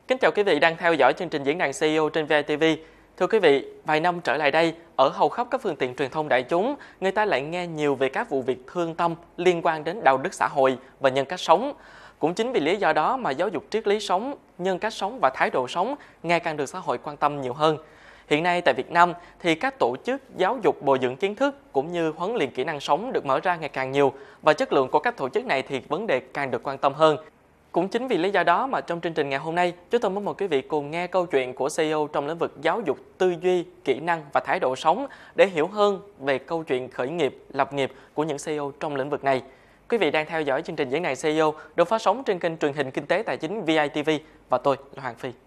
Kính chào quý vị đang theo dõi chương trình Diễn đàn CEO trên VITV. Thưa quý vị, vài năm trở lại đây, ở hầu khắp các phương tiện truyền thông đại chúng, người ta lại nghe nhiều về các vụ việc thương tâm liên quan đến đạo đức xã hội và nhân cách sống. Cũng chính vì lý do đó mà giáo dục triết lý sống, nhân cách sống và thái độ sống ngày càng được xã hội quan tâm nhiều hơn. Hiện nay tại Việt Nam thì các tổ chức giáo dục bồi dưỡng kiến thức cũng như huấn luyện kỹ năng sống được mở ra ngày càng nhiều và chất lượng của các tổ chức này thì vấn đề càng được quan tâm hơn. Cũng chính vì lý do đó mà trong chương trình ngày hôm nay, chúng tôi muốn mời quý vị cùng nghe câu chuyện của CEO trong lĩnh vực giáo dục, tư duy, kỹ năng và thái độ sống để hiểu hơn về câu chuyện khởi nghiệp, lập nghiệp của những CEO trong lĩnh vực này. Quý vị đang theo dõi chương trình Diễn đàn CEO được phát sóng trên kênh truyền hình Kinh tế Tài chính VITV và tôi là Hoàng Phi.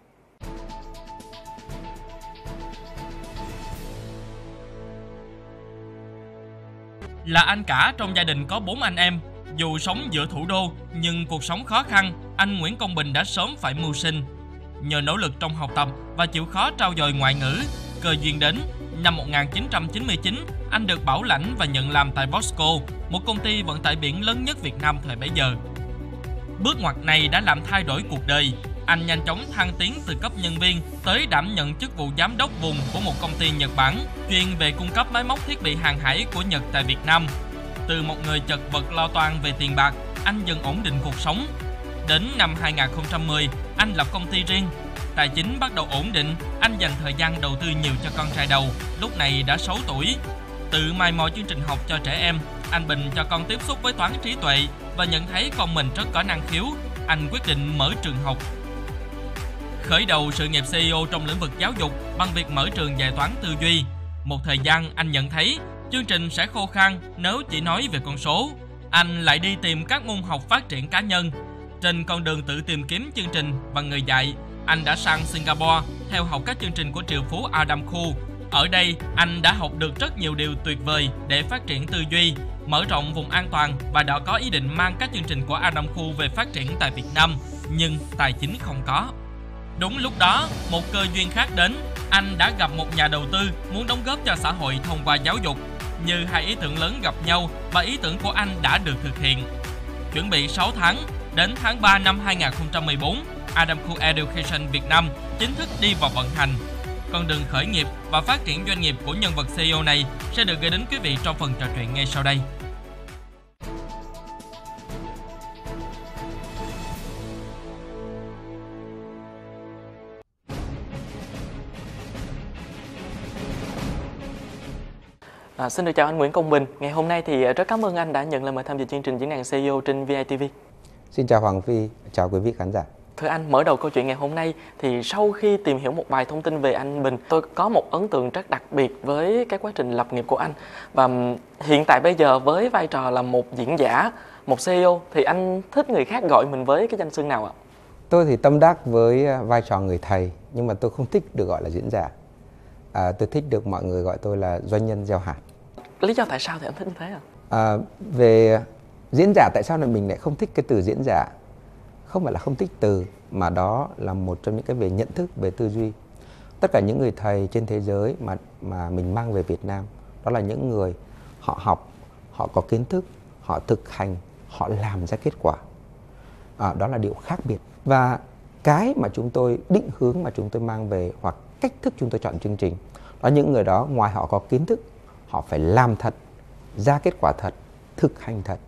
Là anh cả trong gia đình có 4 anh em. Dù sống giữa thủ đô, nhưng cuộc sống khó khăn, anh Nguyễn Công Bình đã sớm phải mưu sinh. Nhờ nỗ lực trong học tập và chịu khó trau dồi ngoại ngữ, cơ duyên đến. Năm 1999, anh được bảo lãnh và nhận làm tại Bosco, một công ty vận tải biển lớn nhất Việt Nam thời bấy giờ. Bước ngoặt này đã làm thay đổi cuộc đời. Anh nhanh chóng thăng tiến từ cấp nhân viên tới đảm nhận chức vụ giám đốc vùng của một công ty Nhật Bản chuyên về cung cấp máy móc thiết bị hàng hải của Nhật tại Việt Nam. Từ một người chật vật lo toan về tiền bạc, anh dần ổn định cuộc sống. Đến năm 2010, anh lập công ty riêng. Tài chính bắt đầu ổn định, anh dành thời gian đầu tư nhiều cho con trai đầu, lúc này đã 6 tuổi. Tự mày mò chương trình học cho trẻ em, anh Bình cho con tiếp xúc với toán trí tuệ và nhận thấy con mình rất có năng khiếu. Anh quyết định mở trường học. Khởi đầu sự nghiệp CEO trong lĩnh vực giáo dục bằng việc mở trường dạy toán tư duy. Một thời gian anh nhận thấy chương trình sẽ khô khan nếu chỉ nói về con số. Anh lại đi tìm các môn học phát triển cá nhân. Trên con đường tự tìm kiếm chương trình và người dạy, anh đã sang Singapore theo học các chương trình của triệu phú Adam Khoo. Ở đây, anh đã học được rất nhiều điều tuyệt vời để phát triển tư duy, mở rộng vùng an toàn và đã có ý định mang các chương trình của Adam Khoo về phát triển tại Việt Nam, nhưng tài chính không có. Đúng lúc đó, một cơ duyên khác đến. Anh đã gặp một nhà đầu tư muốn đóng góp cho xã hội thông qua giáo dục. Như hai ý tưởng lớn gặp nhau và ý tưởng của anh đã được thực hiện. Chuẩn bị 6 tháng, đến tháng 3 năm 2014, Adam Khoo Education Việt Nam chính thức đi vào vận hành. Con đường khởi nghiệp và phát triển doanh nghiệp của nhân vật CEO này sẽ được gửi đến quý vị trong phần trò chuyện ngay sau đây. Xin được chào anh Nguyễn Công Bình. Ngày hôm nay thì rất cảm ơn anh đã nhận lời mời tham dự chương trình Diễn đàn CEO trên VITV. Xin chào Hoàng Phi, chào quý vị khán giả. Thưa anh, mở đầu câu chuyện ngày hôm nay thì sau khi tìm hiểu một vài thông tin về anh Bình, tôi có một ấn tượng rất đặc biệt với cái quá trình lập nghiệp của anh. Và hiện tại bây giờ với vai trò là một diễn giả, một CEO thì anh thích người khác gọi mình với cái danh xưng nào ạ? Tôi thì tâm đắc với vai trò người thầy, nhưng mà tôi không thích được gọi là diễn giả. Tôi thích được mọi người gọi tôi là doanh nhân gieo hạt. Lý do tại sao thì anh thích như thế ạ? Về diễn giả, tại sao lại mình lại không thích cái từ diễn giả? Không phải là không thích từ, mà đó là một trong những cái về nhận thức, về tư duy. Tất cả những người thầy trên thế giới mà mình mang về Việt Nam, đó là những người họ học, họ có kiến thức, họ thực hành, họ làm ra kết quả. Đó là điều khác biệt. Và cái mà chúng tôi định hướng, mà chúng tôi mang về, hoặc cách thức chúng tôi chọn chương trình, đó những người đó ngoài họ có kiến thức, họ phải làm thật, ra kết quả thật, thực hành thật.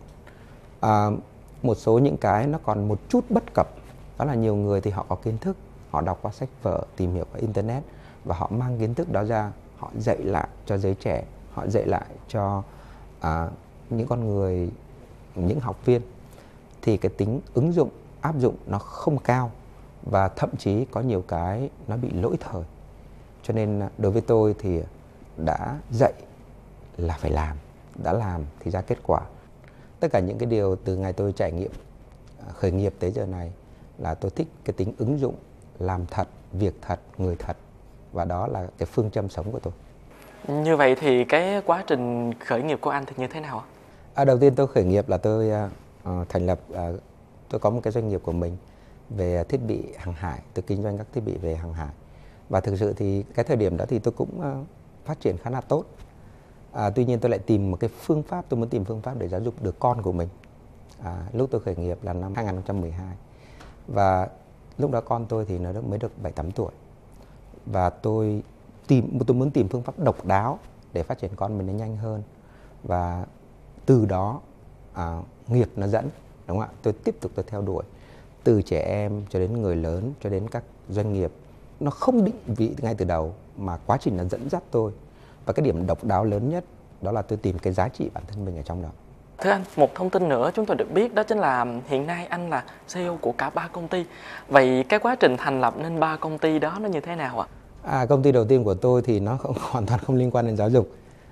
Một số những cái nó còn một chút bất cập, đó là nhiều người thì họ có kiến thức, họ đọc qua sách vở, tìm hiểu qua internet và họ mang kiến thức đó ra, họ dạy lại cho giới trẻ, họ dạy lại cho những con người, những học viên, thì cái tính ứng dụng, áp dụng nó không cao và thậm chí có nhiều cái nó bị lỗi thời. Cho nên đối với tôi thì đã dạy là phải làm, đã làm thì ra kết quả. Tất cả những cái điều từ ngày tôi trải nghiệm khởi nghiệp tới giờ này là tôi thích cái tính ứng dụng, làm thật, việc thật, người thật. Và đó là cái phương châm sống của tôi. Như vậy thì cái quá trình khởi nghiệp của anh thì như thế nào ạ? Đầu tiên tôi khởi nghiệp là tôi thành lập, tôi có một cái doanh nghiệp của mình về thiết bị hàng hải. Tôi kinh doanh các thiết bị về hàng hải. Và thực sự thì cái thời điểm đó thì tôi cũng phát triển khá là tốt. Tuy nhiên tôi lại tìm một cái phương pháp, tôi muốn tìm phương pháp để giáo dục đứa con của mình. Lúc tôi khởi nghiệp là năm 2012. Và lúc đó con tôi thì nó mới được 7-8 tuổi. Và tôi muốn tìm phương pháp độc đáo để phát triển con mình nó nhanh hơn. Và từ đó nghiệp nó dẫn, đúng không ạ? Tôi tiếp tục theo đuổi từ trẻ em cho đến người lớn, cho đến các doanh nghiệp. Nó không định vị ngay từ đầu mà quá trình nó dẫn dắt tôi. Và cái điểm độc đáo lớn nhất đó là tôi tìm cái giá trị bản thân mình ở trong đó. Thưa anh, một thông tin nữa chúng tôi được biết đó chính là hiện nay anh là CEO của cả 3 công ty. Vậy cái quá trình thành lập nên 3 công ty đó nó như thế nào ạ? Công ty đầu tiên của tôi thì nó hoàn toàn không liên quan đến giáo dục,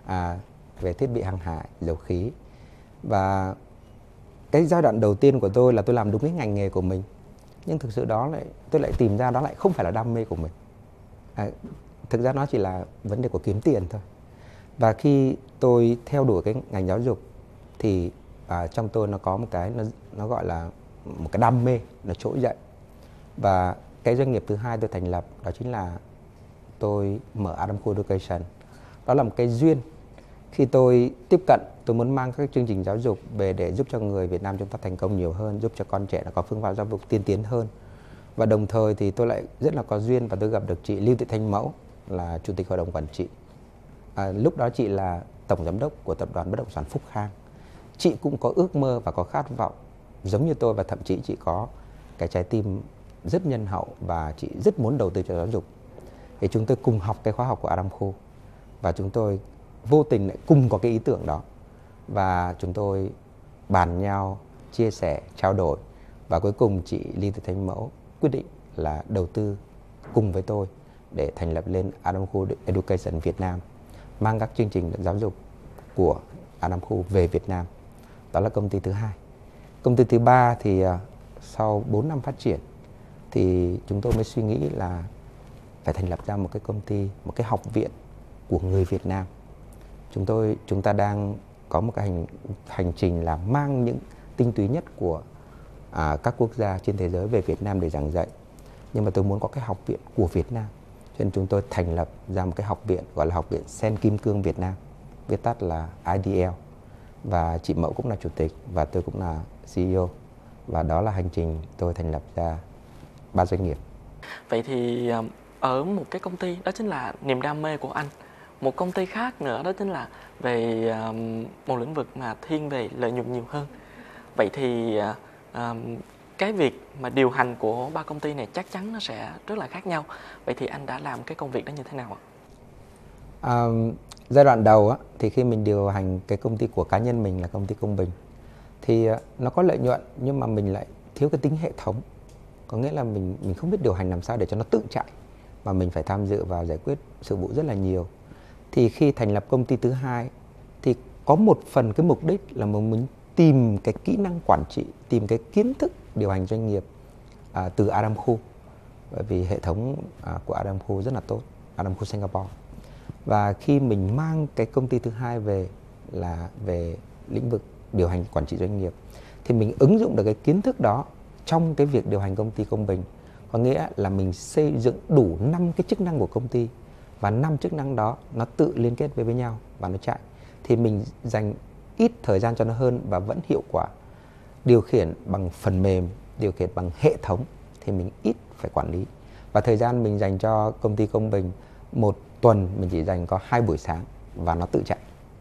về thiết bị hàng hải, dầu khí. Và cái giai đoạn đầu tiên của tôi là tôi làm đúng cái ngành nghề của mình. Nhưng thực sự tôi lại tìm ra đó lại không phải là đam mê của mình. Thực ra nó chỉ là vấn đề của kiếm tiền thôi. Và khi tôi theo đuổi cái ngành giáo dục thì trong tôi nó có một cái nó gọi là một cái đam mê nó trỗi dậy. Và cái doanh nghiệp thứ hai tôi thành lập đó chính là tôi mở Adamco Education. Đó là một cái duyên. Khi tôi tiếp cận, tôi muốn mang các chương trình giáo dục về để giúp cho người Việt Nam chúng ta thành công nhiều hơn, giúp cho con trẻ nó có phương pháp giáo dục tiên tiến hơn. Và đồng thời thì tôi lại rất là có duyên và tôi gặp được chị Lưu Thị Thanh Mẫu là Chủ tịch Hội đồng Quản trị. Lúc đó chị là Tổng Giám đốc của Tập đoàn Bất động sản Phúc Khang. Chị cũng có ước mơ và có khát vọng giống như tôi, và thậm chí chị có cái trái tim rất nhân hậu và chị rất muốn đầu tư cho giáo dục. Thì chúng tôi cùng học cái khóa học của Adamco và chúng tôi vô tình lại cùng có cái ý tưởng đó. Và chúng tôi bàn nhau, chia sẻ, trao đổi. Và cuối cùng chị Lưu Thị Thanh Mẫu quyết định là đầu tư cùng với tôi để thành lập lên Adamco Education Việt Nam, mang các chương trình giáo dục của Adamco về Việt Nam. Đó là công ty thứ hai. Công ty thứ ba thì sau 4 năm phát triển thì chúng tôi mới suy nghĩ là phải thành lập ra một cái công ty, một cái học viện của người Việt Nam. Chúng ta đang có một cái hành trình là mang những tinh túy nhất của các quốc gia trên thế giới về Việt Nam để giảng dạy. Nhưng mà tôi muốn có cái học viện của Việt Nam. Cho nên chúng tôi thành lập ra một cái học viện gọi là Học viện Sen Kim Cương Việt Nam, viết tắt là IDL. Và chị Mẫu cũng là chủ tịch và tôi cũng là CEO. Và đó là hành trình tôi thành lập ra 3 doanh nghiệp. Vậy thì ở một cái công ty đó chính là niềm đam mê của anh. Một công ty khác nữa đó chính là về một lĩnh vực mà thiên về lợi nhuận nhiều hơn. Vậy thì cái việc mà điều hành của 3 công ty này chắc chắn nó sẽ rất là khác nhau. Vậy thì anh đã làm cái công việc đó như thế nào ạ? Giai đoạn đầu thì khi mình điều hành cái công ty của cá nhân mình là công ty Công Bình thì nó có lợi nhuận nhưng mà mình lại thiếu cái tính hệ thống. Có nghĩa là mình không biết điều hành làm sao để cho nó tự chạy, mà mình phải tham dự vào giải quyết sự vụ rất là nhiều. Thì khi thành lập công ty thứ hai thì có một phần cái mục đích là mình tìm cái kỹ năng quản trị, tìm cái kiến thức điều hành doanh nghiệp từ Adamco. Bởi vì hệ thống của Adamco rất là tốt, Adamco Singapore. Và khi mình mang cái công ty thứ hai về là về lĩnh vực điều hành quản trị doanh nghiệp thì mình ứng dụng được cái kiến thức đó trong cái việc điều hành công ty Công Bình. Có nghĩa là mình xây dựng đủ 5 cái chức năng của công ty và 5 chức năng đó nó tự liên kết với nhau và nó chạy. Thì mình dành ít thời gian cho nó hơn và vẫn hiệu quả. Điều khiển bằng phần mềm, điều khiển bằng hệ thống thì mình ít phải quản lý. Và thời gian mình dành cho công ty Công Bình một tuần mình chỉ dành có 2 buổi sáng và nó tự chạy.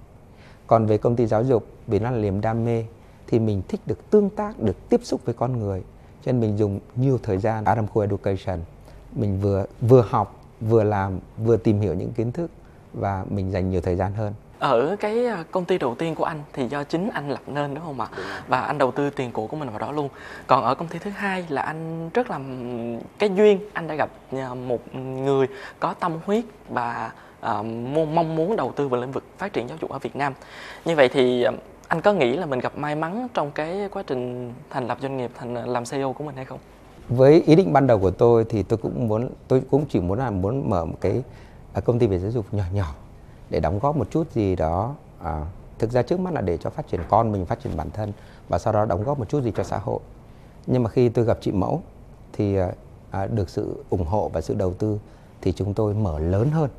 Còn về công ty giáo dục, vì nó là niềm đam mê thì mình thích được tương tác, được tiếp xúc với con người. Cho nên mình dùng nhiều thời gian Adamco Education. Mình vừa học, vừa làm, vừa tìm hiểu những kiến thức và mình dành nhiều thời gian hơn. Ở cái công ty đầu tiên của anh thì do chính anh lập nên đúng không ạ? Và anh đầu tư tiền của mình vào đó luôn. Còn ở công ty thứ hai là anh rất là cái duyên, anh đã gặp một người có tâm huyết và mong muốn đầu tư vào lĩnh vực phát triển giáo dục ở Việt Nam. Như vậy thì anh có nghĩ là mình gặp may mắn trong cái quá trình thành lập doanh nghiệp, làm CEO của mình hay không? Với ý định ban đầu của tôi thì tôi cũng chỉ muốn mở một cái công ty về giáo dục nhỏ nhỏ để đóng góp một chút gì đó. Thực ra trước mắt là để cho phát triển con mình, phát triển bản thân và sau đó đóng góp một chút gì cho xã hội. Nhưng mà khi tôi gặp chị Mẫu thì được sự ủng hộ và sự đầu tư thì chúng tôi mở lớn hơn.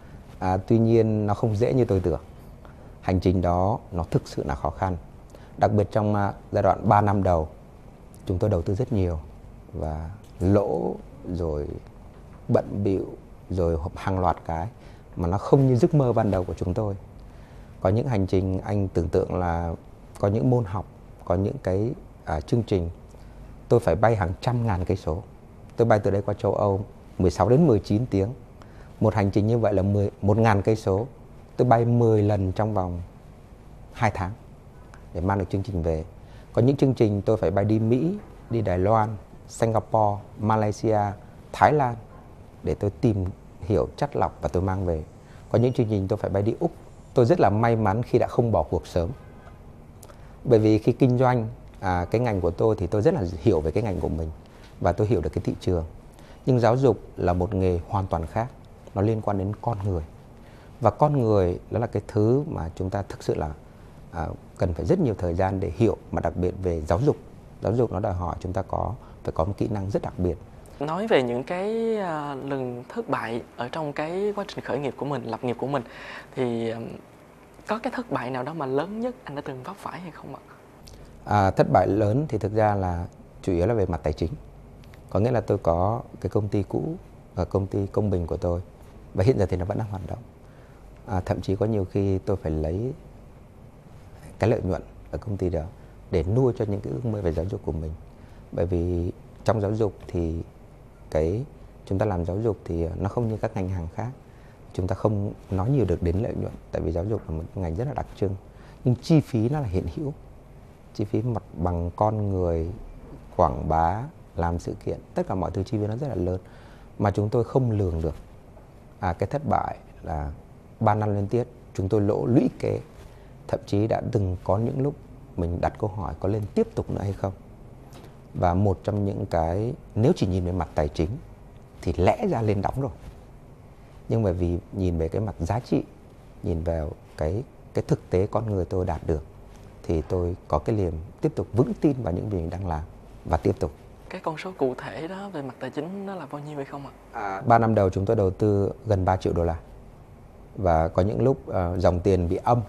Tuy nhiên nó không dễ như tôi tưởng. Hành trình đó nó thực sự là khó khăn. Đặc biệt trong giai đoạn 3 năm đầu chúng tôi đầu tư rất nhiều và lỗ, rồi bận bịu, rồi hàng loạt cái mà nó không như giấc mơ ban đầu của chúng tôi. Có những hành trình anh tưởng tượng là có những môn học, có những cái chương trình tôi phải bay hàng trăm ngàn cây số. Tôi bay từ đây qua châu Âu 16 đến 19 tiếng. Một hành trình như vậy là 1.000 cây số. Tôi bay 10 lần trong vòng 2 tháng để mang được chương trình về. Có những chương trình tôi phải bay đi Mỹ, đi Đài Loan, Singapore, Malaysia, Thái Lan để tôi tìm hiểu, chắt lọc và tôi mang về. Có những chương trình tôi phải bay đi Úc. Tôi rất là may mắn khi đã không bỏ cuộc sớm. Bởi vì khi kinh doanh cái ngành của tôi thì tôi rất là hiểu về cái ngành của mình và tôi hiểu được cái thị trường. Nhưng giáo dục là một nghề hoàn toàn khác. Nó liên quan đến con người. Và con người đó là cái thứ mà chúng ta thực sự là cần phải rất nhiều thời gian để hiểu, mà đặc biệt về giáo dục. Giáo dục nó đòi hỏi chúng ta phải có một kỹ năng rất đặc biệt. Nói về những cái lần thất bại ở trong cái quá trình khởi nghiệp của mình, lập nghiệp của mình, thì có cái thất bại nào đó mà lớn nhất anh đã từng vấp phải hay không ạ? Thất bại lớn thì thực ra là chủ yếu là về mặt tài chính. Có nghĩa là tôi có cái công ty cũ, công ty Công Bình của tôi, và hiện giờ thì nó vẫn đang hoạt động. Thậm chí có nhiều khi tôi phải lấy cái lợi nhuận ở công ty đó để nuôi cho những cái ước mơ về giáo dục của mình. Bởi vì trong giáo dục thì chúng ta làm giáo dục thì nó không như các ngành hàng khác. Chúng ta không nói nhiều được đến lợi nhuận, tại vì giáo dục là một ngành rất là đặc trưng. Nhưng chi phí nó là hiện hữu. Chi phí mặt bằng con người, quảng bá, làm sự kiện, tất cả mọi thứ chi phí nó rất là lớn mà chúng tôi không lường được. Cái thất bại là 3 năm liên tiếp chúng tôi lỗ lũy kế. Thậm chí đã từng có những lúc mình đặt câu hỏi có lên tiếp tục nữa hay không. Và một trong những cái, nếu chỉ nhìn về mặt tài chính thì lẽ ra lên đóng rồi. Nhưng mà vì nhìn về cái mặt giá trị, nhìn vào cái thực tế con người tôi đạt được, thì tôi có cái niềm tiếp tục vững tin vào những gì mình đang làm và tiếp tục. Cái con số cụ thể đó về mặt tài chính nó là bao nhiêu hay không ạ? 3 năm đầu chúng tôi đầu tư gần 3 triệu đô la. Và có những lúc dòng tiền bị âm.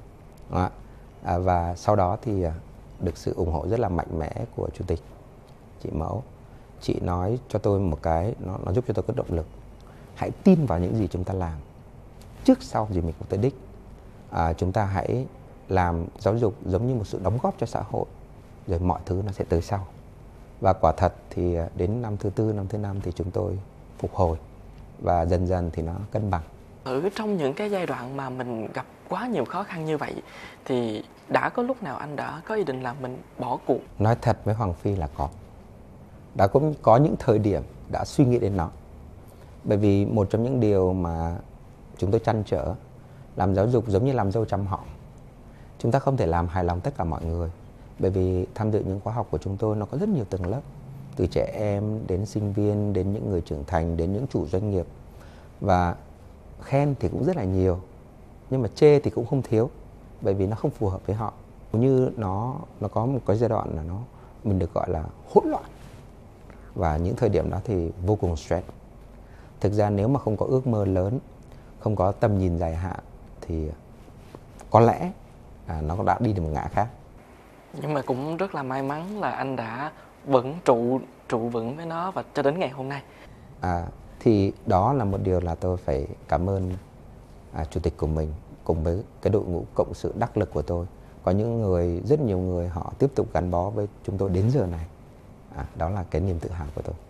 Và sau đó thì được sự ủng hộ rất là mạnh mẽ của Chủ tịch, chị Mẫu. Chị nói cho tôi một cái, nó giúp cho tôi có động lực. Hãy tin vào những gì chúng ta làm. Trước sau gì mình cũng tới đích. Chúng ta hãy làm giáo dục giống như một sự đóng góp cho xã hội, rồi mọi thứ nó sẽ tới sau. Và quả thật thì đến năm thứ 4, năm thứ 5 thì chúng tôi phục hồi và dần dần thì nó cân bằng. Ở trong những cái giai đoạn mà mình gặp quá nhiều khó khăn như vậy thì đã có lúc nào anh đã có ý định là mình bỏ cuộc? Nói thật với Hoàng Phi là có. Đã cũng có những thời điểm đã suy nghĩ đến nó. Bởi vì một trong những điều mà chúng tôi trăn trở, làm giáo dục giống như làm dâu trăm họ. Chúng ta không thể làm hài lòng tất cả mọi người. Bởi vì tham dự những khóa học của chúng tôi nó có rất nhiều tầng lớp. Từ trẻ em đến sinh viên, đến những người trưởng thành, đến những chủ doanh nghiệp. Và khen thì cũng rất là nhiều, nhưng mà chê thì cũng không thiếu. Bởi vì nó không phù hợp với họ. Như nó có một cái giai đoạn là mình được gọi là hỗn loạn. Và những thời điểm đó thì vô cùng stress. Thực ra nếu mà không có ước mơ lớn, không có tầm nhìn dài hạn thì có lẽ nó đã đi được một ngã khác. Nhưng mà cũng rất là may mắn là anh đã vẫn trụ vững với nó và cho đến ngày hôm nay. Thì đó là một điều là tôi phải cảm ơn chủ tịch của mình cùng với cái đội ngũ cộng sự đắc lực của tôi. Có những người, rất nhiều người họ tiếp tục gắn bó với chúng tôi đến giờ này. Đó là cái niềm tự hào của tôi.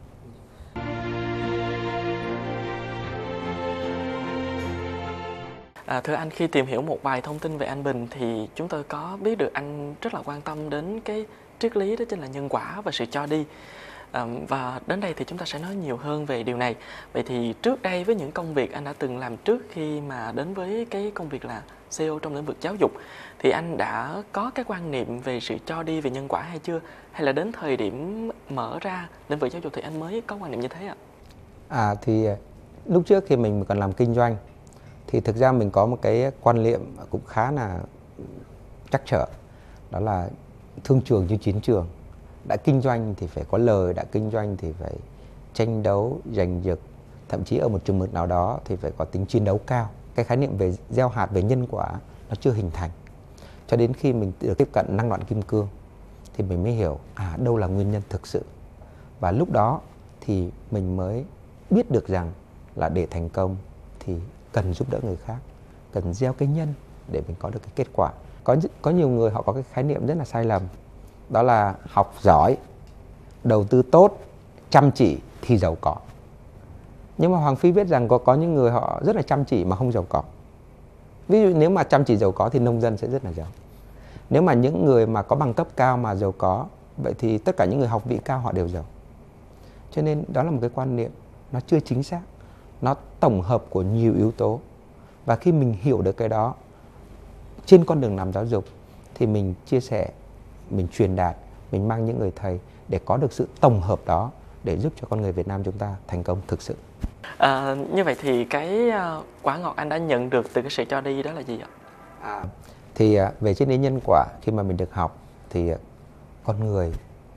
Thưa anh, khi tìm hiểu một vài thông tin về anh Bình thì chúng tôi có biết được anh rất là quan tâm đến cái triết lý đó chính là nhân quả và sự cho đi. Và đến đây thì chúng ta sẽ nói nhiều hơn về điều này. Vậy thì trước đây với những công việc anh đã từng làm trước khi mà đến với cái công việc là CEO trong lĩnh vực giáo dục, thì anh đã có cái quan niệm về sự cho đi, về nhân quả hay chưa? Hay là đến thời điểm mở ra lĩnh vực giáo dục thì anh mới có quan niệm như thế ạ? Thì lúc trước khi mình còn làm kinh doanh thì thực ra mình có một cái quan niệm cũng khá là trắc trở. Đó là thương trường như chiến trường. Đã kinh doanh thì phải có lời, đã kinh doanh thì phải tranh đấu, giành giật. Thậm chí ở một chừng mực nào đó thì phải có tính chiến đấu cao. Cái khái niệm về gieo hạt, về nhân quả nó chưa hình thành. Cho đến khi mình được tiếp cận năng đoạn kim cương thì mình mới hiểu đâu là nguyên nhân thực sự. Và lúc đó thì mình mới biết được rằng là để thành công thì cần giúp đỡ người khác, cần gieo cái nhân để mình có được cái kết quả. Có nhiều người họ có cái khái niệm rất là sai lầm, đó là học giỏi, đầu tư tốt, chăm chỉ thì giàu có. Nhưng mà Hoàng Phi biết rằng có những người họ rất là chăm chỉ mà không giàu có. Ví dụ nếu mà chăm chỉ giàu có thì nông dân sẽ rất là giàu. Nếu mà những người mà có bằng cấp cao mà giàu có, vậy thì tất cả những người học vị cao họ đều giàu. Cho nên đó là một cái quan niệm nó chưa chính xác, nó tổng hợp của nhiều yếu tố. Và khi mình hiểu được cái đó trên con đường làm giáo dục thì mình chia sẻ, mình truyền đạt, mình mang những người thầy để có được sự tổng hợp đó để giúp cho con người Việt Nam chúng ta thành công thực sự. Như vậy thì cái quả ngọt anh đã nhận được từ cái sự cho đi đó là gì ạ? Thì về triết lý nhân quả, khi mà mình được học thì con người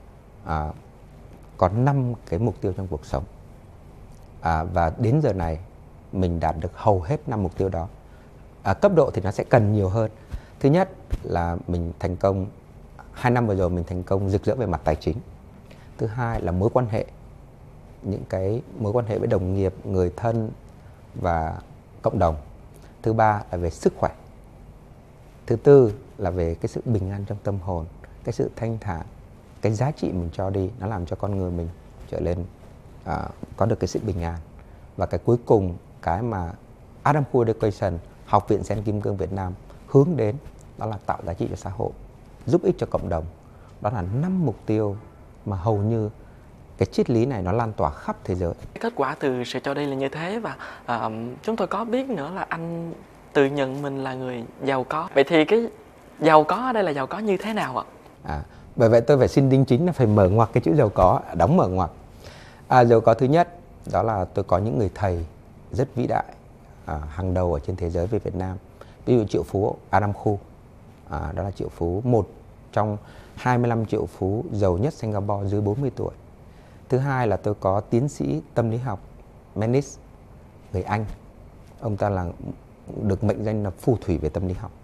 có 5 cái mục tiêu trong cuộc sống. Và đến giờ này mình đạt được hầu hết 5 mục tiêu đó. Cấp độ thì nó sẽ cần nhiều hơn. Thứ nhất là mình thành công, 2 năm vừa rồi mình thành công rực rỡ về mặt tài chính. Thứ hai là mối quan hệ, những cái mối quan hệ với đồng nghiệp, người thân và cộng đồng. Thứ ba là về sức khỏe. Thứ tư là về cái sự bình an trong tâm hồn, cái sự thanh thản, cái giá trị mình cho đi, nó làm cho con người mình trở lên có được cái sự bình an. Và cái cuối cùng, cái mà Adam Khu Education, Học viện Sen Kim Cương Việt Nam hướng đến, đó là tạo giá trị cho xã hội, giúp ích cho cộng đồng. Đó là 5 mục tiêu mà hầu như cái triết lý này nó lan tỏa khắp thế giới. Kết quả từ sự cho đi là như thế, và chúng tôi có biết nữa là anh tự nhận mình là người giàu có. Vậy thì cái giàu có ở đây là giàu có như thế nào ạ? Bởi vậy tôi phải xin đính chính là phải mở ngoặc cái chữ giàu có, đóng mở ngoặc. Giàu có thứ nhất đó là tôi có những người thầy rất vĩ đại, hàng đầu ở trên thế giới về Việt Nam. Ví dụ triệu phú Adam Khu, đó là triệu phú, một trong 25 triệu phú giàu nhất Singapore dưới 40 tuổi. Thứ hai là tôi có tiến sĩ tâm lý học Menis, người Anh. Ông ta là được mệnh danh là phù thủy về tâm lý học.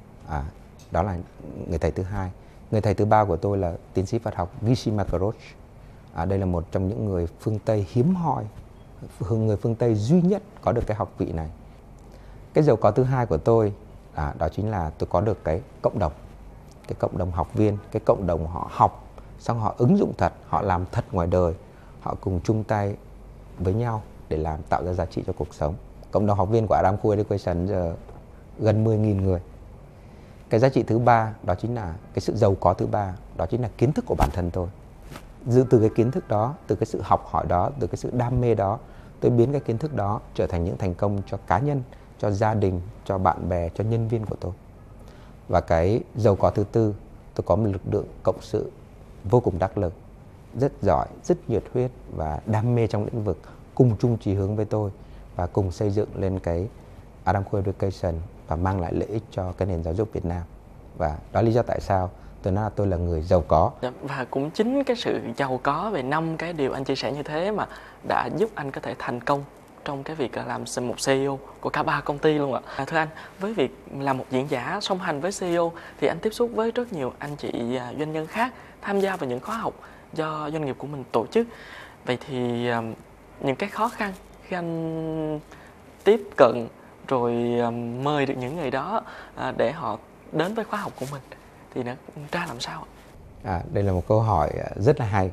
Đó là người thầy thứ hai. Người thầy thứ ba của tôi là tiến sĩ Phật học Gishi Makaroj. Đây là một trong những người phương Tây hiếm hoi, người phương Tây duy nhất có được cái học vị này. Cái giàu có thứ hai của tôi đó chính là tôi có được cái cộng đồng học viên, cái cộng đồng họ học, xong họ ứng dụng thật, họ làm thật ngoài đời, họ cùng chung tay với nhau để tạo ra giá trị cho cuộc sống. Cộng đồng học viên của Adam Khu Education giờ gần 10.000 người. Cái giá trị thứ ba đó chính là cái sự giàu có thứ ba, đó chính là kiến thức của bản thân tôi. Từ cái kiến thức đó, từ cái sự học hỏi đó, từ cái sự đam mê đó, tôi biến cái kiến thức đó trở thành những thành công cho cá nhân, cho gia đình, cho bạn bè, cho nhân viên của tôi. Và cái giàu có thứ tư, tôi có một lực lượng cộng sự vô cùng đắc lực, rất giỏi, rất nhiệt huyết và đam mê trong lĩnh vực, cùng chung chí hướng với tôi và cùng xây dựng lên cái Adam Khu Education và mang lại lợi ích cho cái nền giáo dục Việt Nam. Và đó là lý do tại sao tôi nói là tôi là người giàu có. Và cũng chính cái sự giàu có về 5 cái điều anh chia sẻ như thế mà đã giúp anh có thể thành công trong cái việc làm một CEO của cả 3 công ty luôn ạ. Thưa anh, với việc làm một diễn giả song hành với CEO thì anh tiếp xúc với rất nhiều anh chị doanh nhân khác tham gia vào những khóa học do doanh nghiệp của mình tổ chức. Vậy thì những cái khó khăn khi anh tiếp cận rồi mời được những người đó để họ đến với khóa học của mình thì nó ra làm sao ạ? Đây là một câu hỏi rất là hay.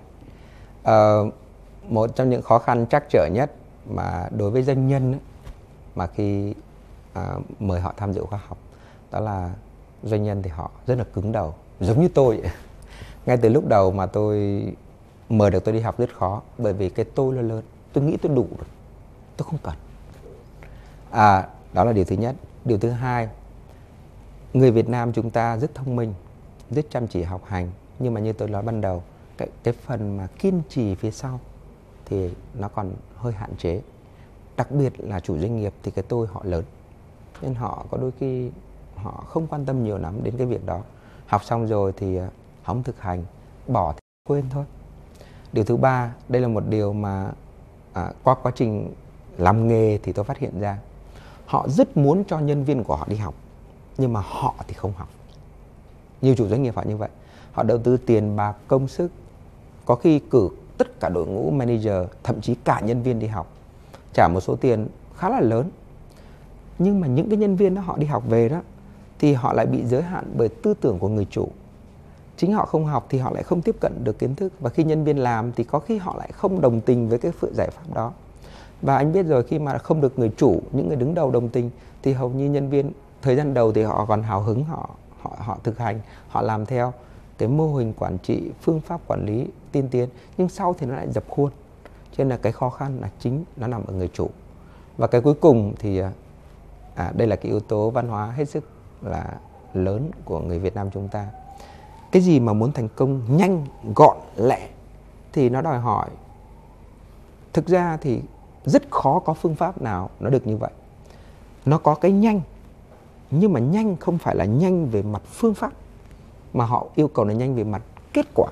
Một trong những khó khăn trắc trở nhất mà đối với doanh nhân mà khi mời họ tham dự khóa học, đó là doanh nhân thì họ rất là cứng đầu, giống như tôi vậy. Ngay từ lúc đầu mà tôi mời được tôi đi học rất khó, bởi vì cái tôi là lớn, tôi nghĩ tôi đủ rồi, tôi không cần. Đó là điều thứ nhất. Điều thứ hai, người Việt Nam chúng ta rất thông minh, rất chăm chỉ học hành, nhưng mà như tôi nói ban đầu, cái phần mà kiên trì phía sau thì nó còn hơi hạn chế. Đặc biệt là chủ doanh nghiệp thì cái tôi họ lớn, nên họ có đôi khi họ không quan tâm nhiều lắm đến cái việc đó. Học xong rồi thì không thực hành, bỏ thì quên thôi. Điều thứ ba, đây là một điều mà qua quá trình làm nghề thì tôi phát hiện ra, họ rất muốn cho nhân viên của họ đi học, nhưng mà họ thì không học. Nhiều chủ doanh nghiệp họ như vậy, họ đầu tư tiền bạc công sức, có khi cử tất cả đội ngũ manager, thậm chí cả nhân viên đi học, trả một số tiền khá là lớn. Nhưng mà những cái nhân viên đó họ đi học về đó thì họ lại bị giới hạn bởi tư tưởng của người chủ. Chính họ không học thì họ lại không tiếp cận được kiến thức, và khi nhân viên làm thì có khi họ lại không đồng tình với cái giải pháp đó. Và anh biết rồi, khi mà không được người chủ, những người đứng đầu đồng tình thì hầu như nhân viên thời gian đầu thì họ còn hào hứng, họ thực hành, họ làm theo cái mô hình quản trị, phương pháp quản lý tiên tiến, nhưng sau thì nó lại dập khuôn. Cho nên là cái khó khăn là chính nó nằm ở người chủ. Và cái cuối cùng thì đây là cái yếu tố văn hóa hết sức là lớn của người Việt Nam chúng ta. Cái gì mà muốn thành công nhanh, gọn, lẹ thì nó đòi hỏi, thực ra thì rất khó có phương pháp nào nó được như vậy. Nó có cái nhanh, nhưng mà nhanh không phải là nhanh về mặt phương pháp, mà họ yêu cầu là nhanh về mặt kết quả.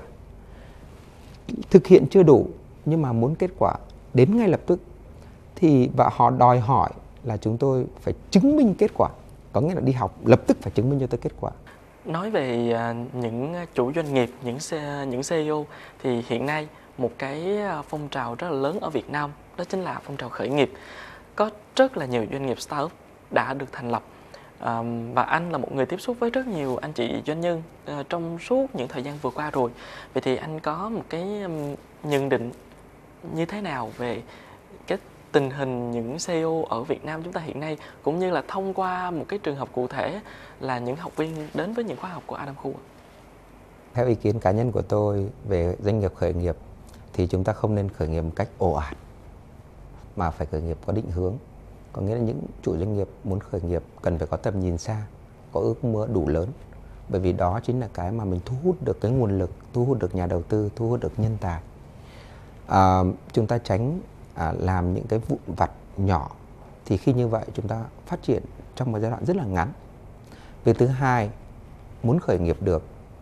Thực hiện chưa đủ, nhưng mà muốn kết quả đến ngay lập tức và họ đòi hỏi là chúng tôi phải chứng minh kết quả. Có nghĩa là đi học lập tức phải chứng minh cho tôi kết quả. Nói về những chủ doanh nghiệp, những CEO thì hiện nay một cái phong trào rất là lớn ở Việt Nam, đó chính là phong trào khởi nghiệp. Có rất là nhiều doanh nghiệp startup đã được thành lập. Và anh là một người tiếp xúc với rất nhiều anh chị doanh nhân trong suốt những thời gian vừa qua rồi. Vậy thì anh có một cái nhận định như thế nào về cái tình hình những CEO ở Việt Nam chúng ta hiện nay, cũng như là thông qua một cái trường hợp cụ thể là những học viên đến với những khóa học của Adam Khu? Theo ý kiến cá nhân của tôi về doanh nghiệp khởi nghiệp thì chúng ta không nên khởi nghiệp một cách ồ ạt, mà phải khởi nghiệp có định hướng. Có nghĩa là những chủ doanh nghiệp muốn khởi nghiệp cần phải có tầm nhìn xa, có ước mơ đủ lớn. Bởi vì đó chính là cái mà mình thu hút được cái nguồn lực, thu hút được nhà đầu tư, thu hút được nhân tài. Chúng ta tránh làm những cái vụn vặt nhỏ, thì khi như vậy chúng ta phát triển trong một giai đoạn rất là ngắn. Việc thứ hai, muốn khởi nghiệp được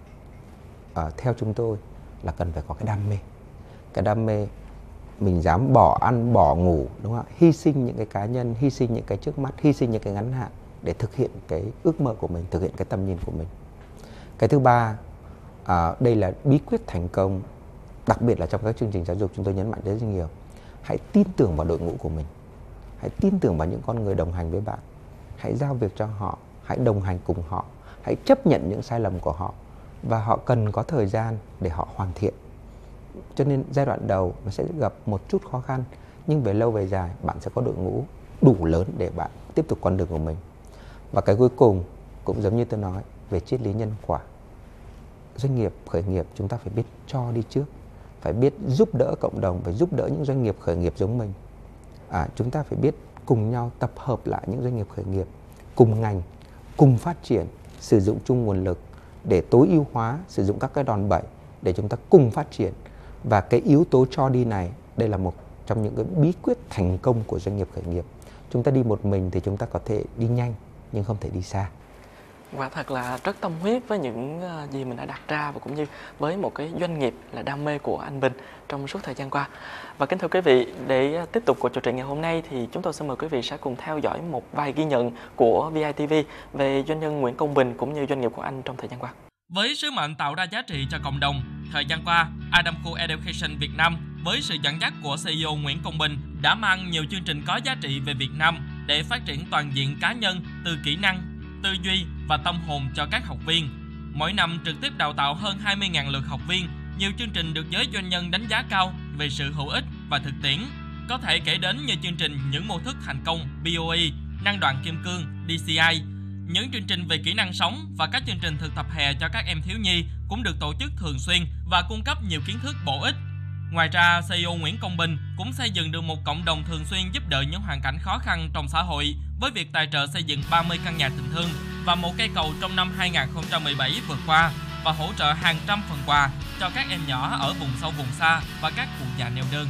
theo chúng tôi là cần phải có cái đam mê. Cái đam mê mình dám bỏ ăn, bỏ ngủ, đúng không ạ? Hy sinh những cái cá nhân, hy sinh những cái trước mắt, hy sinh những cái ngắn hạn để thực hiện cái ước mơ của mình, thực hiện cái tầm nhìn của mình. Cái thứ ba, đây là bí quyết thành công, đặc biệt là trong các chương trình giáo dục chúng tôi nhấn mạnh rất nhiều. Hãy tin tưởng vào đội ngũ của mình. Hãy tin tưởng vào những con người đồng hành với bạn. Hãy giao việc cho họ, hãy đồng hành cùng họ, hãy chấp nhận những sai lầm của họ, và họ cần có thời gian để họ hoàn thiện. Cho nên giai đoạn đầu nó sẽ gặp một chút khó khăn, nhưng về lâu về dài bạn sẽ có đội ngũ đủ lớn để bạn tiếp tục con đường của mình. Và cái cuối cùng cũng giống như tôi nói về triết lý nhân quả. Doanh nghiệp khởi nghiệp chúng ta phải biết cho đi trước, phải biết giúp đỡ cộng đồng, phải giúp đỡ những doanh nghiệp khởi nghiệp giống mình. Chúng ta phải biết cùng nhau tập hợp lại những doanh nghiệp khởi nghiệp cùng ngành, cùng phát triển, sử dụng chung nguồn lực để tối ưu hóa, sử dụng các cái đòn bẩy để chúng ta cùng phát triển. Và cái yếu tố cho đi này, đây là một trong những cái bí quyết thành công của doanh nghiệp khởi nghiệp. Chúng ta đi một mình thì chúng ta có thể đi nhanh, nhưng không thể đi xa. Và thật là rất tâm huyết với những gì mình đã đặt ra, và cũng như với một cái doanh nghiệp là đam mê của anh Bình trong suốt thời gian qua. Và kính thưa quý vị, để tiếp tục cuộc trò chuyện ngày hôm nay thì chúng tôi xin mời quý vị sẽ cùng theo dõi một vài ghi nhận của VITV về doanh nhân Nguyễn Công Bình cũng như doanh nghiệp của anh trong thời gian qua. Với sứ mệnh tạo ra giá trị cho cộng đồng, thời gian qua, Adam Khu Education Việt Nam với sự dẫn dắt của CEO Nguyễn Công Bình đã mang nhiều chương trình có giá trị về Việt Nam để phát triển toàn diện cá nhân từ kỹ năng, tư duy và tâm hồn cho các học viên. Mỗi năm trực tiếp đào tạo hơn 20.000 lượt học viên, nhiều chương trình được giới doanh nhân đánh giá cao về sự hữu ích và thực tiễn. Có thể kể đến như chương trình Những mô thức thành công BOE, Năng đoạn kim cương DCI. Những chương trình về kỹ năng sống và các chương trình thực tập hè cho các em thiếu nhi cũng được tổ chức thường xuyên và cung cấp nhiều kiến thức bổ ích. Ngoài ra, CEO Nguyễn Công Bình cũng xây dựng được một cộng đồng thường xuyên giúp đỡ những hoàn cảnh khó khăn trong xã hội với việc tài trợ xây dựng 30 căn nhà tình thương và một cây cầu trong năm 2017 vừa qua, và hỗ trợ hàng trăm phần quà cho các em nhỏ ở vùng sâu vùng xa và các cụ già neo đơn.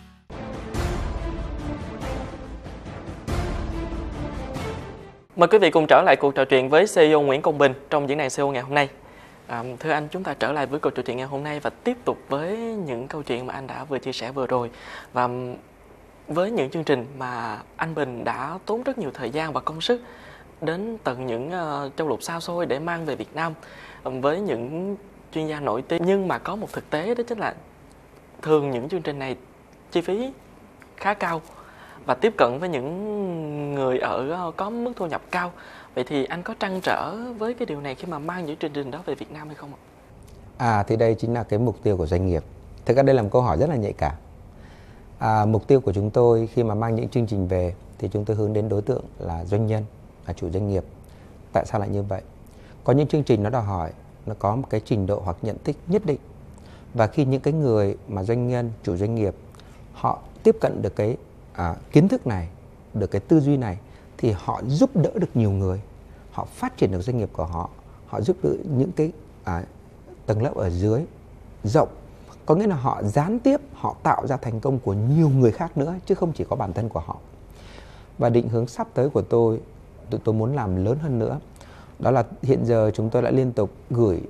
Mời quý vị cùng trở lại cuộc trò chuyện với CEO Nguyễn Công Bình trong diễn đàn CEO ngày hôm nay. Thưa anh, chúng ta trở lại với cuộc trò chuyện ngày hôm nay và tiếp tục với những câu chuyện mà anh đã vừa chia sẻ vừa rồi. Và với những chương trình mà anh Bình đã tốn rất nhiều thời gian và công sức đến tận những châu lục xa xôi để mang về Việt Nam với những chuyên gia nổi tiếng. Nhưng mà có một thực tế đó chính là thường những chương trình này chi phí khá cao và tiếp cận với những người có mức thu nhập cao. Vậy thì anh có trăn trở với cái điều này khi mà mang những chương trình đó về Việt Nam hay không ạ? Thì đây chính là cái mục tiêu của doanh nghiệp. Thực ra đây là một câu hỏi rất là nhạy cảm. Mục tiêu của chúng tôi khi mà mang những chương trình về thì chúng tôi hướng đến đối tượng là doanh nhân, là chủ doanh nghiệp. Tại sao lại như vậy? Có những chương trình nó đòi hỏi nó có một cái trình độ hoặc nhận thức nhất định. Và khi những cái người mà doanh nhân, chủ doanh nghiệp họ tiếp cận được cái kiến thức này, được cái tư duy này thì họ giúp đỡ được nhiều người, họ phát triển được doanh nghiệp của họ, họ giúp đỡ những cái tầng lớp ở dưới rộng. Có nghĩa là họ gián tiếp họ tạo ra thành công của nhiều người khác nữa chứ không chỉ có bản thân của họ. Và định hướng sắp tới của tôi muốn làm lớn hơn nữa. Đó là hiện giờ chúng tôi đã liên tục gửi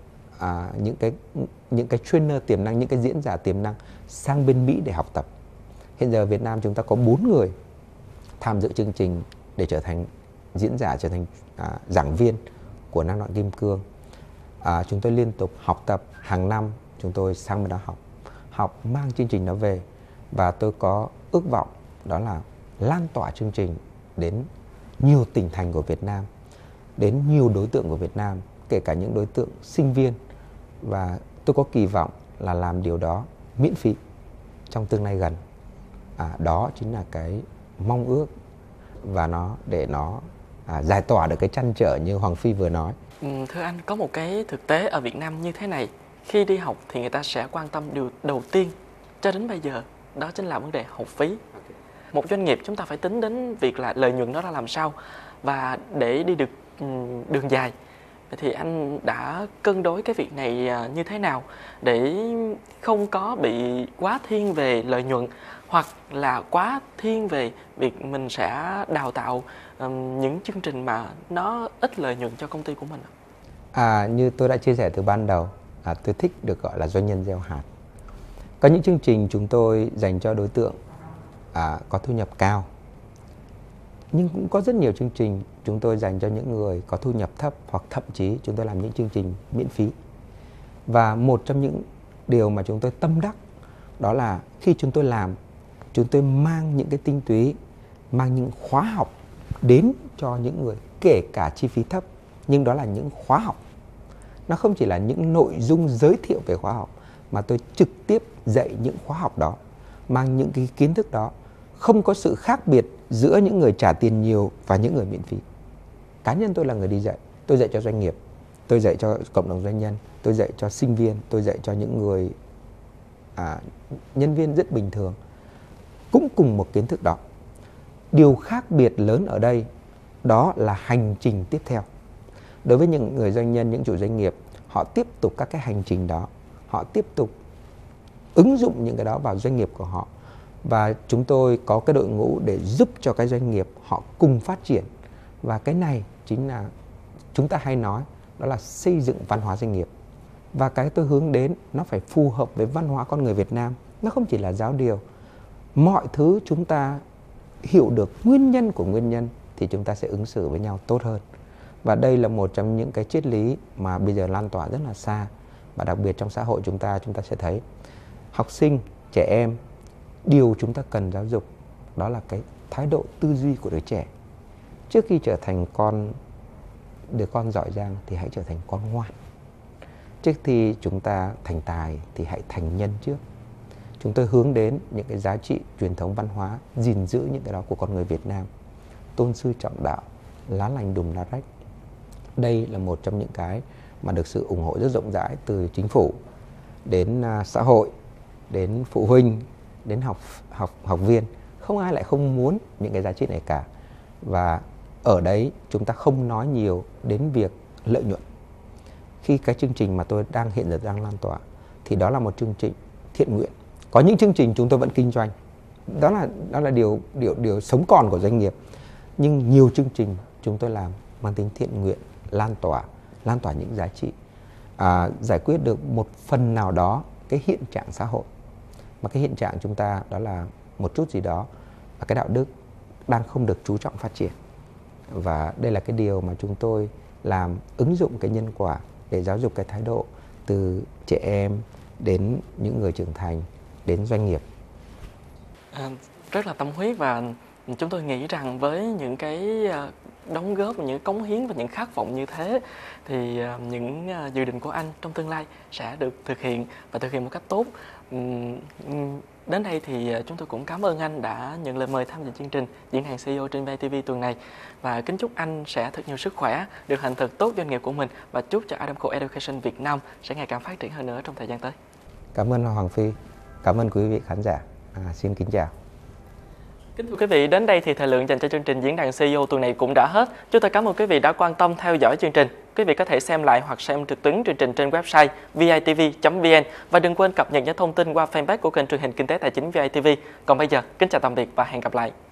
những cái trainer tiềm năng, những cái diễn giả tiềm năng sang bên Mỹ để học tập. Hiện giờ Việt Nam chúng ta có 4 người tham dự chương trình để trở thành diễn giả, trở thành giảng viên của Năng Lượng Kim Cương. Chúng tôi liên tục học tập, hàng năm chúng tôi sang bên đó học mang chương trình đó về. Và tôi có ước vọng đó là lan tỏa chương trình đến nhiều tỉnh thành của Việt Nam, đến nhiều đối tượng của Việt Nam, kể cả những đối tượng sinh viên. Và tôi có kỳ vọng là làm điều đó miễn phí trong tương lai gần. Đó chính là cái mong ước và để nó giải tỏa được cái trăn trở như Hoàng Phi vừa nói. Thưa anh, có một cái thực tế ở Việt Nam như thế này. Khi đi học thì người ta sẽ quan tâm điều đầu tiên cho đến bây giờ, đó chính là vấn đề học phí. Một doanh nghiệp chúng ta phải tính đến việc là lợi nhuận nó ra làm sao và để đi được đường dài. Thì anh đã cân đối cái việc này như thế nào để không có bị quá thiên về lợi nhuận hoặc là quá thiên về việc mình sẽ đào tạo những chương trình mà nó ít lợi nhuận cho công ty của mình? Như tôi đã chia sẻ từ ban đầu, tôi thích được gọi là doanh nhân gieo hạt. Có những chương trình chúng tôi dành cho đối tượng có thu nhập cao. Nhưng cũng có rất nhiều chương trình chúng tôi dành cho những người có thu nhập thấp, hoặc thậm chí chúng tôi làm những chương trình miễn phí. Và một trong những điều mà chúng tôi tâm đắc đó là khi chúng tôi làm, chúng tôi mang những cái tinh túy, mang những khóa học đến cho những người kể cả chi phí thấp. Nhưng đó là những khóa học. Nó không chỉ là những nội dung giới thiệu về khóa học, mà tôi trực tiếp dạy những khóa học đó, mang những cái kiến thức đó. Không có sự khác biệt giữa những người trả tiền nhiều và những người miễn phí. Cá nhân tôi là người đi dạy. Tôi dạy cho doanh nghiệp, tôi dạy cho cộng đồng doanh nhân, tôi dạy cho sinh viên, tôi dạy cho những người nhân viên rất bình thường. Cũng cùng một kiến thức đó. Điều khác biệt lớn ở đây đó là hành trình tiếp theo. Đối với những người doanh nhân, những chủ doanh nghiệp, họ tiếp tục các cái hành trình đó. Họ tiếp tục ứng dụng những cái đó vào doanh nghiệp của họ. Và chúng tôi có cái đội ngũ để giúp cho cái doanh nghiệp họ cùng phát triển. Và cái này chính là chúng ta hay nói, đó là xây dựng văn hóa doanh nghiệp. Và cái tôi hướng đến nó phải phù hợp với văn hóa con người Việt Nam. Nó không chỉ là giáo điều. Mọi thứ chúng ta hiểu được nguyên nhân của nguyên nhân thì chúng ta sẽ ứng xử với nhau tốt hơn. Và đây là một trong những cái triết lý mà bây giờ lan tỏa rất là xa. Và đặc biệt trong xã hội chúng ta sẽ thấy học sinh, trẻ em, điều chúng ta cần giáo dục đó là cái thái độ tư duy của đứa trẻ. Trước khi trở thành đứa con giỏi giang thì hãy trở thành con ngoan. Trước khi chúng ta thành tài thì hãy thành nhân trước. Chúng tôi hướng đến những cái giá trị truyền thống văn hóa, gìn giữ những cái đó của con người Việt Nam. Tôn sư trọng đạo, lá lành đùm lá rách. Đây là một trong những cái mà được sự ủng hộ rất rộng rãi từ chính phủ đến xã hội, đến phụ huynh, đến học viên. Không ai lại không muốn những cái giá trị này cả. Và ở đấy chúng ta không nói nhiều đến việc lợi nhuận. Khi cái chương trình mà tôi hiện giờ đang lan tỏa thì đó là một chương trình thiện nguyện. Có những chương trình chúng tôi vẫn kinh doanh. Đó là điều sống còn của doanh nghiệp. Nhưng nhiều chương trình chúng tôi làm mang tính thiện nguyện, lan tỏa những giá trị, giải quyết được một phần nào đó cái hiện trạng xã hội. Mà cái hiện trạng chúng ta đó là một chút gì đó và cái đạo đức đang không được chú trọng phát triển. Và đây là cái điều mà chúng tôi làm, ứng dụng cái nhân quả để giáo dục cái thái độ từ trẻ em đến những người trưởng thành, đến doanh nghiệp. Rất là tâm huyết, và chúng tôi nghĩ rằng với những cái đóng góp, những cống hiến và những khát vọng như thế thì những dự định của anh trong tương lai sẽ được thực hiện và thực hiện một cách tốt. Đến đây thì chúng tôi cũng cảm ơn anh đã nhận lời mời tham dự chương trình Diễn đàn CEO trên VTV tuần này, và kính chúc anh sẽ thật nhiều sức khỏe, được hành thật tốt doanh nghiệp của mình, và chúc cho Adamco Education Việt Nam sẽ ngày càng phát triển hơn nữa trong thời gian tới. Cảm ơn Hoàng Phi, cảm ơn quý vị khán giả. Xin kính chào. Kính thưa quý vị, đến đây thì thời lượng dành cho chương trình Diễn đàn CEO tuần này cũng đã hết. Chúng tôi cảm ơn quý vị đã quan tâm theo dõi chương trình. Quý vị có thể xem lại hoặc xem trực tuyến chương trình trên website vitv.vn, và đừng quên cập nhật những thông tin qua fanpage của kênh truyền hình Kinh tế Tài chính VITV. Còn bây giờ, kính chào tạm biệt và hẹn gặp lại.